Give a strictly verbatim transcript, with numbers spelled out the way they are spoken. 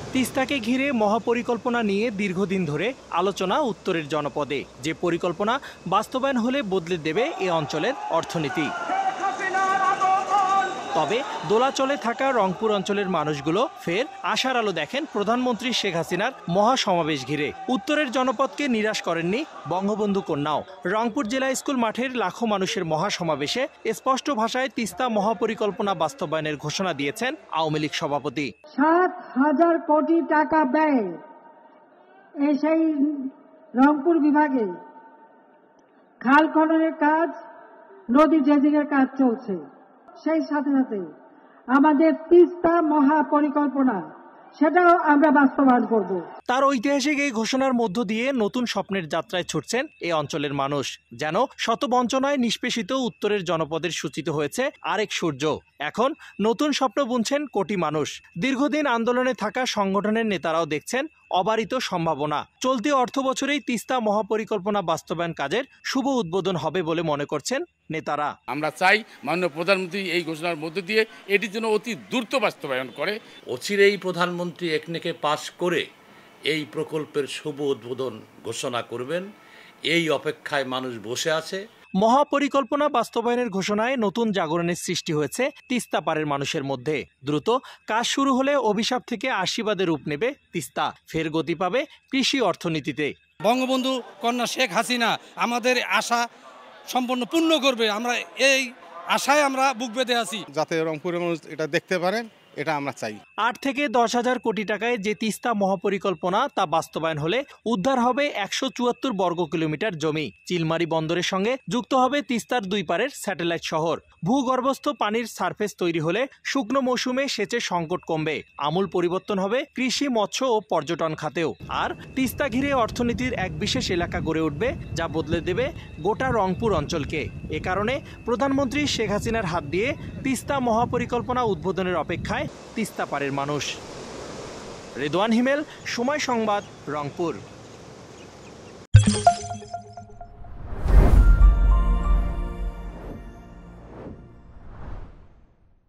তিস্তাকে ঘিরে মহাপরিকল্পনা নিয়ে দীর্ঘদিন ধরে আলোচনা উত্তরের জনপদে, যে পরিকল্পনা বাস্তবায়ন হলে বদলে দেবে এ অঞ্চলের অর্থনীতি। তবে দোলাচলে থাকা রংপুর অঞ্চলের মানুষগুলো ফের আশার আলো দেখেন প্রধানমন্ত্রী শেখ হাসিনার মহাসমাবেশ ঘিরে। উত্তরের জনপদকে নিরাশ করেননি বঙ্গবন্ধু কন্যাও। রংপুর জেলা স্কুল মাঠের লাখো মানুষের মহাসমাবেশে স্পষ্ট ভাষায় তিস্তা মহাপরিকল্পনা বাস্তবায়নের ঘোষণা দিয়েছেন আওয়ামী লীগ সভাপতি। সাত হাজার কোটি টাকা ব্যয় এই সেই রংপুর বিভাগে খাল খননের কাজ, নদী ড্রেজিং এর কাজ চলছে। সেই সাথে সাথে আমাদের তিস্তা মহাপরিকল্পনা, সেটাও আমরা বাস্তবায়ন করব। তার ঐতিহাসিক এই ঘোষণার মধ্য দিয়ে নতুন স্বপ্নের যাত্রায় ছুটছেন এই অঞ্চলের মানুষ। যেন শত বঞ্চনায় নিষ্পেষিত উত্তরের জনপদের সূচিত হয়েছে আরেক সূর্য। এখন নতুন স্বপ্ন বুনছেন কোটি মানুষ। দীর্ঘদিন আন্দোলনে থাকা সংগঠনের নেতারাও দেখছেন অবারিত সম্ভাবনা। চলতি অর্থ বছরেই তিস্তা মহাপরিকল্পনা বাস্তবায়ন কাজের শুভ উদ্বোধন হবে বলে মনে করছেন নেতারা। আমরা চাই মাননীয় প্রধানমন্ত্রী এই ঘোষণার মধ্য দিয়ে এটির জন্য অতি দ্রুত বাস্তবায়ন করে। অচিরেই প্রধানমন্ত্রী একনেকে পাশ করে এই প্রকল্পের শুভ উদ্বোধন ঘোষণা করবেন, এই অপেক্ষায় মানুষ বসে আছে। মহাপরিকল্পনা বাস্তবায়নের ঘোষণায় নতুন জাগরণের সৃষ্টি হয়েছে তিস্তা পারের মানুষের মধ্যে। দ্রুত কাজ শুরু হলে অভিশাপ থেকে আশীর্বাদের রূপ নেবে তিস্তা, ফের গতি পাবে কৃষি অর্থনীতিতে। বঙ্গবন্ধু কন্যা শেখ হাসিনা আমাদের আশা সম্পূর্ণ পূর্ণ করবে, আমরা এই আশায় আমরা বুক বেঁধে আছি। যাতে রংপুরের মানুষ এটা দেখতে পারেন, এটা আমরা চাই। আট থেকে দশ হাজার কোটি টাকায় যে তিস্তা মহাপরিকল্পনা তা বাস্তবায়ন হলে উদ্ধার হবে একশো চুয়াত্তর বর্গ কিলোমিটার জমি। চিলমারি বন্দরের সঙ্গে যুক্ত হবে তিস্তার দুই পারের স্যাটেলাইট শহর। ভূগর্ভস্থ পানির সারফেস তৈরি হলে শুকনো মৌসুমে সেচের সংকট কমবে। আমূল পরিবর্তন হবে কৃষি, মৎস্য ও পর্যটন খাতেও। আর তিস্তা ঘিরে অর্থনীতির এক বিশেষ এলাকা গড়ে উঠবে, যা বদলে দেবে গোটা রংপুর অঞ্চলকে। এ কারণে প্রধানমন্ত্রী শেখ হাসিনার হাত দিয়ে তিস্তা মহাপরিকল্পনা উদ্বোধনের অপেক্ষায় তিস্তা পারের মানুষ। রেদওয়ান হিমেল, সময় সংবাদ, রংপুর।